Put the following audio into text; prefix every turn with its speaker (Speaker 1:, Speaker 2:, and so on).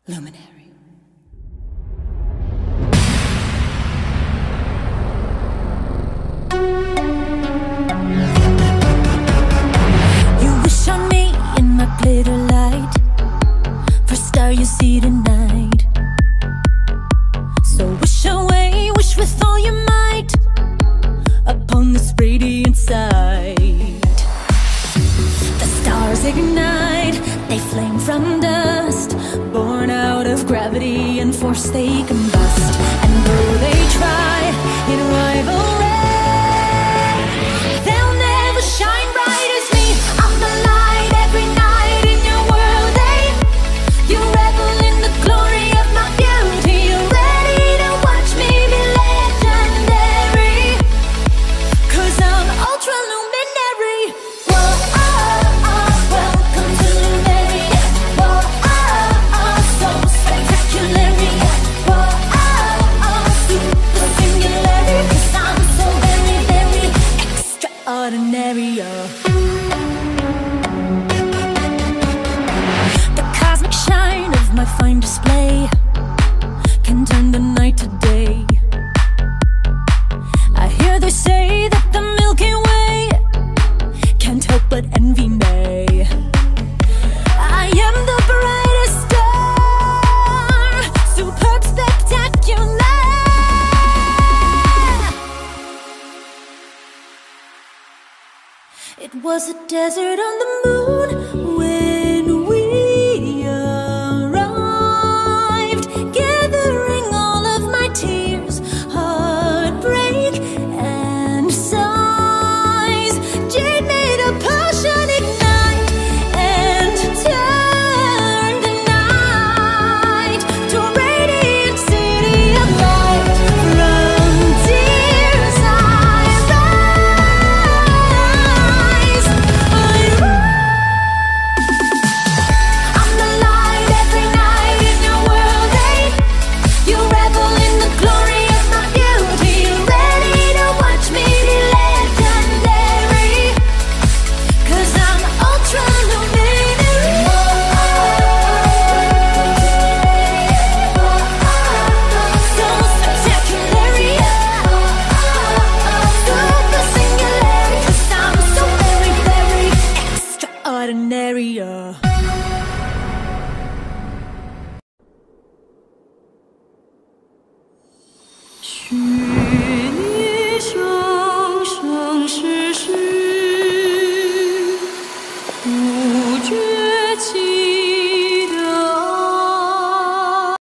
Speaker 1: Luminary. You wish on me in my glitter light, first star you see tonight. So wish away, wish with all your might upon this radiant sight. The stars ignite, they flame from dust, born out of gravity and force they combust. And though they try in rivalry, they'll never shine bright as me. I'm the light every night in your world, eh? You revel in the glory of my beauty. You're ready to watch me be legendary, 'cause I'm ultra luminary. Whoa, welcome to Luminary. Whoa, so spectacular. Whoa, super singularity, 'cause I'm so very, very extraordinary. The cosmic shine of my fine display can turn the night to day. I hear they say that the Milky Way can't help but envy me. I am the brightest star, superb, spectacular. It was a desert on the moon when we arrived, gathering all of my tears, heartbreak and sighs. Jade made a potion ignite and turn the night to a radiant city of light. From tears I rise, I'm the light every night in your world, eh? You revel in the glory of my beauty. You're ready to watch me be legendary, 'cause I'm ultra luminary. So spectacular, super singular, 'cause I'm so very, very extraordinary. Shoo.